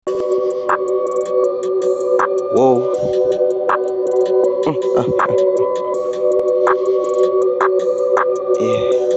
Whoa. Yeah.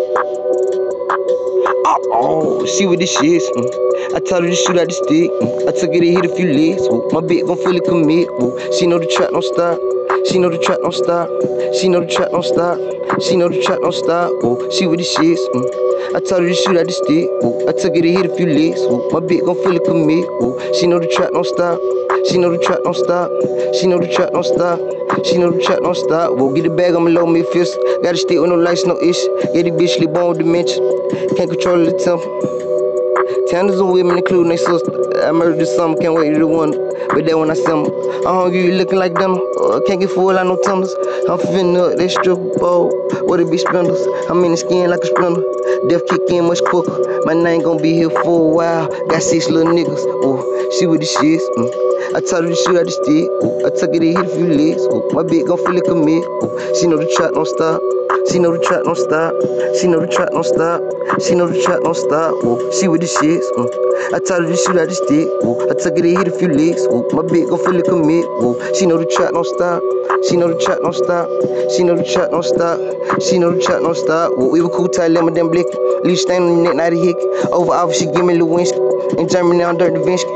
Oh, see what this is. I told her to shoot out the stick. I took it to hit a few licks. My bitch gon' fully commit. She know the trap don't stop. She know the trap don't stop. She know the trap don't stop. She know the trap don't stop. See what this is. I told her to shoot out the stick. I took it to hit a few licks. My bitch gon' fully commit. She know the trap don't stop. She know the trap don't stop. She know the trap don't stop. She know the trap don't stop. Get the bag, I'ma load me a fist. Gotta stick with no lights, no ish. Yeah, the bitch sleep on with dementia. Can't control the temper. Tenders and women, including their sister. I murdered this summer, can't wait to do one. But then when I see them, I'm hungry, you looking like them. Can't get full, I no tenders. I'm finna up, they strip bowl. What it be splendors? I'm in the skin like a splinter. Death kick in much quicker. My name gon' be here for a while. Got 6 little niggas. See what this is. I told her to shoot out the stick. I took it to hit a few licks. My bitch gon' fully commit. She know the trap don't stop. She know the trap don't stop. She know the trap don't stop. She know the trap don't stop. See what this is. I told her to shoot out the stick. I took it to hit a few licks. My bitch gon' fully commit. She know the trap don't stop. She know the trap don't stop. She know the trap don't stop. She know the trap don't stop. We were cool till lemon them blick. Leave stain on the neck, not a hick. Over office, she give me Lewinsky. In Germany, I'm Dirk Da Vinci.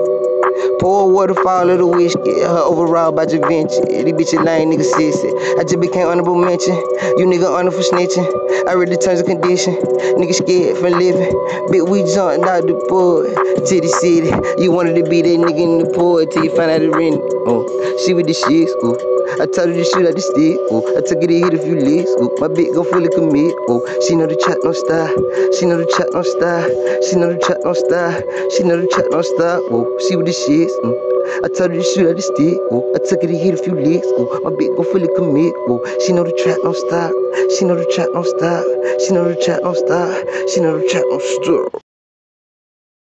Pour waterfall of the whiskey, her overall by Givenchy. These bitches lame nigga sissy. I just became honorable mention. You nigga honor for snitching. I read the terms and condition. Nigga scared for living. Bitch, we jumped out the board to the city. You wanted to be that nigga in the pool till you find out the rent. See what this shit is. I told her to shoot out the stick. I took it to hit a few licks. My bitch gon' fully commit. She know the trap don't stop. She know the trap don't stop. She know the trap don't stop. She know the trap don't stop. See what this shit is. I told her to shoot out the stick. I took it to hit a few licks. My bitch gon' fully commit. She know the trap don't stop. She know the trap don't stop. She know the trap don't stop. She know the trap don't stop.